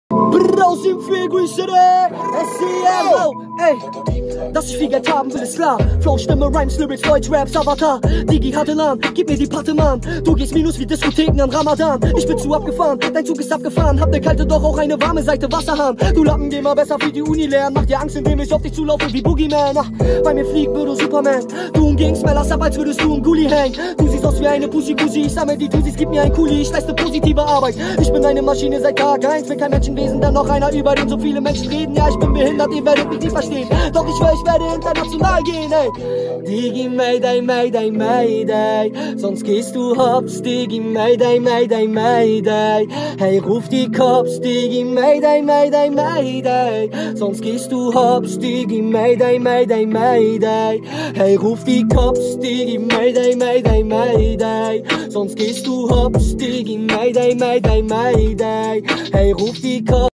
Aus dem Fegui City, SCMO, ey. Dass ich viel Geld haben will, ist klar. Flow, Stimme, Rhymes, Lyrics, Deutsch, Raps, Avatar. Digi, hatte Lahn, gib mir die Patte, Mann. Du gehst minus wie Diskotheken an Ramadan. Ich bin zu abgefahren, dein Zug ist abgefahren. Hab ne kalte, doch auch eine warme Seite, Wasserhahn. Du Lappen, geh mal besser für die Uni lernen. Mach dir Angst, indem ich auf dich zulaufe wie Boogeyman. Ach, bei mir fliegt würde Superman. Du umgehst mir, lass ab, als würdest du im Gully hängen. Du siehst aus wie eine Pussy-Kussi. Ich sammel die Tussis, gib mir ein Kuli. Ich leiste positive Arbeit. Ich bin eine Maschine seit Tag 1. Bin kein Menschenwesen, dann noch einer über den so viele Menschen reden. Ja, ich bin behindert, ihr werdet mich nicht verstehen. Doch ich schwör, ich werde international gehen, ey. Digi, Mayday, Mayday, Mayday. Sonst gehst du hops, Digi, Mayday, Mayday, Mayday. Hey, ruf die Cops, Digi, Mayday, Mayday, Mayday. Sonst gehst du hops, Digi, Mayday, Mayday, Mayday. Hey, ruf die Cops, Digi, Mayday, Mayday, Mayday. Sonst gehst du hops, Digi, Mayday, Mayday, Mayday. Hey, ruf die Cops.